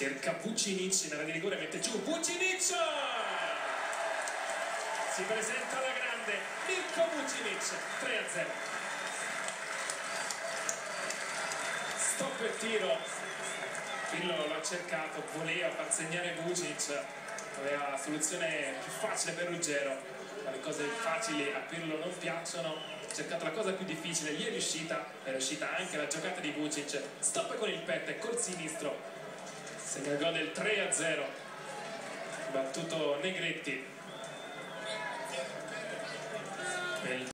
cerca Vucinic nella di rigore, mette giù Vucinic, si presenta alla grande Mirko Vucinic, 3-0. Stop e tiro, Pirlo lo ha cercato, voleva far segnare Vucinic, aveva la soluzione più facile per Ruggero, ma le cose facili a Pirlo non piacciono, ha cercato la cosa più difficile, gli è riuscita anche la giocata di Vucinic. Stop con il petto e col sinistro segna il gol del 3-0, battuto Negretti.